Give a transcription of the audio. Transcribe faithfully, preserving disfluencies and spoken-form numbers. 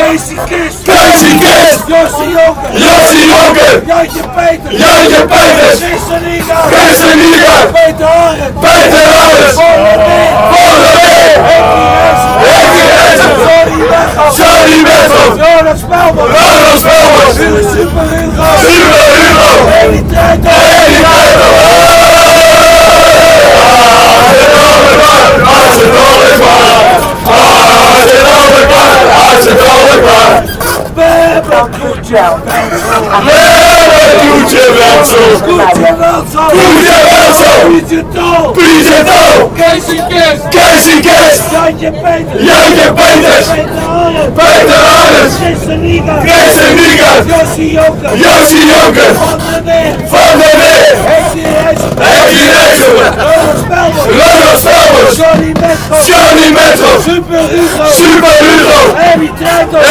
Casey Kist, Casey Kist, Jossie Jonker, Jossie Jonker, Jantje Peters, Jantje Peters, Christen Niga, Christen Niga, Peter Harren, Peter Harren, Von der Meer, Von der Meer, Henkie Rensen, Johnny Weghoff, Johnny Weghoff, Ronald Spelman, Ronald Spelman, Super Hugo, Super Hugo, Heli Treiter, Heli Treiter. Koetje Welsel, Koetje Welsel, Koetje Welsel, Pietje Tol, Pietje Tol, Casey Kist, Casey Kist, Jantje Peters, Jantje Peters, Peter Harren, Peter Harren, Christen Niga, Christen Niga, Jossie Jonker, Jossie Jonker, Van der Meer, Van der Meer, Henkie Rensen, Henkie Rensen, Ronald Spelman, Ronald Spelman, Johnny Weghoff, Johnny Weghoff, Super Hugo, Super Hugo, Heli Treiter,